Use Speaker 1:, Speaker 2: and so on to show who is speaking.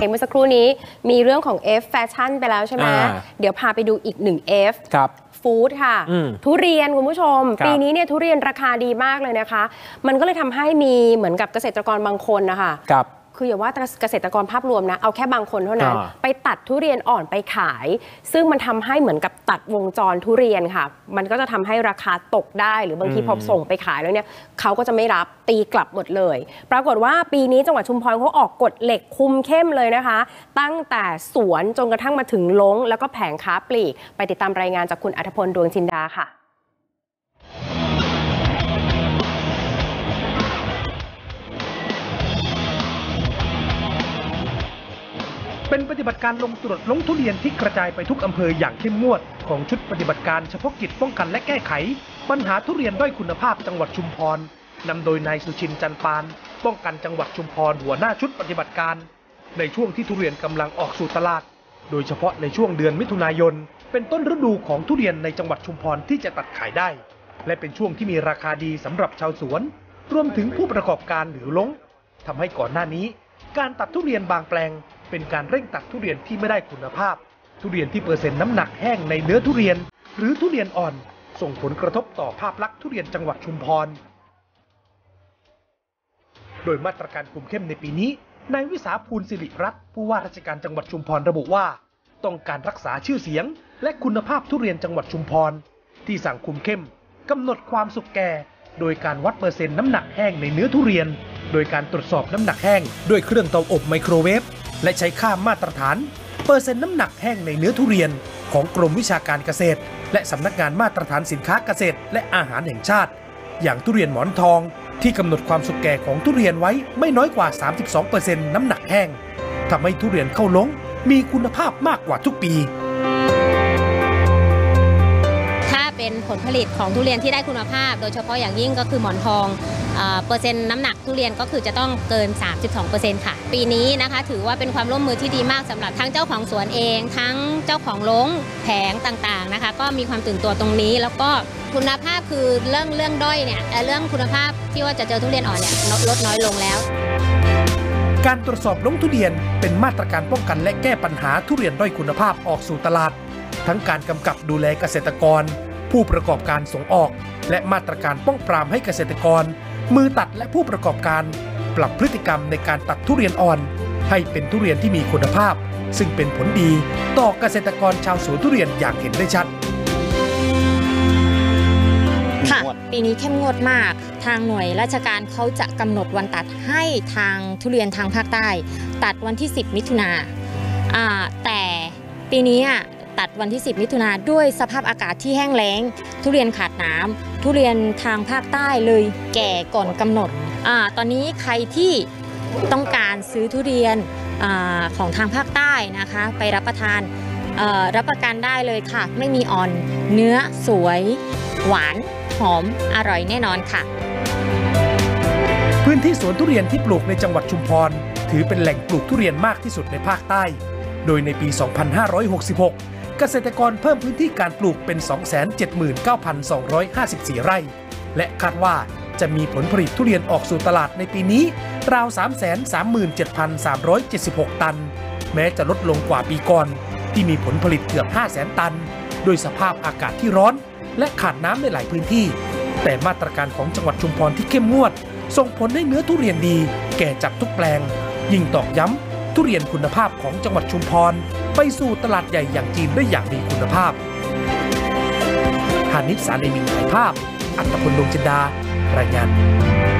Speaker 1: เมื่อสักครู่นี้มีเรื่องของ F Fashion ไปแล้วใช่ไหมเดี๋ยวพาไปดูอีก1 F
Speaker 2: ครับ
Speaker 1: ฟู้ดค่ะทุเรียนคุณผู้ชมปีนี้เนี่ยทุเรียนราคาดีมากเลยนะคะมันก็เลยทำให้มีเหมือนกับเกษตรกรบางคนนะคะคืออย่าว่าเกษตรกรภาพรวมนะเอาแค่บางคนเท่านั้นไปตัดทุเรียนอ่อนไปขายซึ่งมันทำให้เหมือนกับตัดวงจรทุเรียนค่ะมันก็จะทำให้ราคาตกได้หรือบางทีพอส่งไปขายแล้วเนี่ยเขาก็จะไม่รับตีกลับหมดเลยปรากฏว่าปีนี้จังหวัดชุมพรเขาออกกฎเหล็กคุมเข้มเลยนะคะตั้งแต่สวนจนกระทั่งมาถึงลงแล้วก็แผงค้าปลีกไปติดตามรายงานจากคุณอัธพลดวงจินดาค่ะ
Speaker 3: เป็นปฏิบัติการลงตรวจลงทุเรียนที่กระจายไปทุกอำเภออย่างเข้มงวดของชุดปฏิบัติการเฉพาะกิจป้องกันและแก้ไขปัญหาทุเรียนด้อยคุณภาพจังหวัดชุมพรนำโดยนายสุชินจันปานป้องกันจังหวัดชุมพรหัวหน้าชุดปฏิบัติการในช่วงที่ทุเรียนกำลังออกสู่ตลาดโดยเฉพาะในช่วงเดือนมิถุนายนเป็นต้นฤดูของทุเรียนในจังหวัดชุมพรที่จะตัดขายได้และเป็นช่วงที่มีราคาดีสำหรับชาวสวนรวมถึงผู้ประกอบการหรือลงทำให้ก่อนหน้านี้การตัดทุเรียนบางแปลงเป็นการเร่งตัดทุเรียนที่ไม่ได้คุณภาพทุเรียนที่เปอร์เซ็นต์น้ำหนักแห้งในเนื้อทุเรียนหรือทุเรียนอ่อนส่งผลกระทบต่อภาพลักษณ์ทุเรียนจังหวัดชุมพรโดยมาตรการคุมเข้มในปีนี้นายวิสาภูลสิริรัตน์ผู้ว่าราชการจังหวัดชุมพรระบุว่าต้องการรักษาชื่อเสียงและคุณภาพทุเรียนจังหวัดชุมพรที่สั่งคุมเข้มกำหนดความสุกแก่โดยการวัดเปอร์เซ็นต์น้ำหนักแห้งในเนื้อทุเรียนโดยการตรวจสอบน้ำหนักแห้งด้วยเครื่องเตาอบไมโครเวฟและใช้ค่ามาตรฐานเปอร์เซ็นต์น้ำหนักแห้งในเนื้อทุเรียนของกรมวิชาการเกษตรและสำนักงานมาตรฐานสินค้าเกษตรและอาหารแห่งชาติอย่างทุเรียนหมอนทองที่กำหนดความสุกแก่ของทุเรียนไว้ไม่น้อยกว่า 32% น้ำหนักแห้งทำให้ทุเรียนเข้าลงมีคุณภาพมากกว่าทุกปี
Speaker 4: ถ้าเป็นผลผลิตของทุเรียนที่ได้คุณภาพโดยเฉพาะอย่างยิ่งก็คือหมอนทองเปอร์เซ็นต์น้ำหนักทุเรียนก็คือจะต้องเกิน 32% ค่ะปีนี้นะคะถือว่าเป็นความร่วมมือที่ดีมากสำหรับทั้งเจ้าของสวนเองทั้งเจ้าของลงแผงต่างๆนะคะก็มีความตื่นตัวตรงนี้แล้วก็คุณภาพคือเรื่องด้อยเนี่ยเรื่องคุณภาพที่ว่าจะเจอทุเรียนอ่อนเนี่ยลดน้อยลงแล้ว
Speaker 3: การตรวจสอบลงทุเรียนเป็นมาตรการป้องกันและแก้ปัญหาทุเรียนด้อยคุณภาพออกสู่ตลาดทั้งการกำกับดูแลเกษตรกรผู้ประกอบการส่งออกและมาตรการป้องปรามให้เกษตรกรมือตัดและผู้ประกอบการปรับพฤติกรรมในการตัดทุเรียนอ่อนให้เป็นทุเรียนที่มีคุณภาพซึ่งเป็นผลดีต่อเกษตรกรชาวสวนทุเรียนอย่างเห็นได้ชัด
Speaker 5: ค่ะปีนี้เข้มงวดมากทางหน่วยราชการเขาจะกำหนดวันตัดให้ทางทุเรียนทางภาคใต้ตัดวันที่10มิถุนาแต่ปีนี้ตัดวันที่10มิถุนาด้วยสภาพอากาศที่แห้งแล้งทุเรียนขาดน้ำทุเรียนทางภาคใต้เลยแก่ก่อนกำหนดตอนนี้ใครที่ต้องการซื้อทุเรียนของทางภาคใต้นะคะไปรับประทานรับประกันได้เลยค่ะไม่มีอ่อนเนื้อสวยหวานหอมอร่อยแน่นอนค่ะ
Speaker 3: พื้นที่สวนทุเรียนที่ปลูกในจังหวัดชุมพรถือเป็นแหล่งปลูกทุเรียนมากที่สุดในภาคใต้โดยในปี 2566 เกษตรกรเพิ่มพื้นที่การปลูกเป็น 279,254 ไร่และคาดว่าจะมีผลผลิตทุเรียนออกสู่ตลาดในปีนี้ราว 337,376 ตันแม้จะลดลงกว่าปีก่อนที่มีผลผลิตเกือบ 500,000 ตันโดยสภาพอากาศที่ร้อนและขาดน้ำในหลายพื้นที่แต่มาตรการของจังหวัดชุมพรที่เข้มงวดส่งผลให้เนื้อทุเรียนดีแก่จับทุกแปลงยิ่งตอกย้ำทุเรียนคุณภาพของจังหวัดชุมพรไปสู่ตลาดใหญ่อย่างจีนได้อย่างมีคุณภาพหานิช สาลีมิงถ่ายภาพอัตพล ดวงจินดารายงาน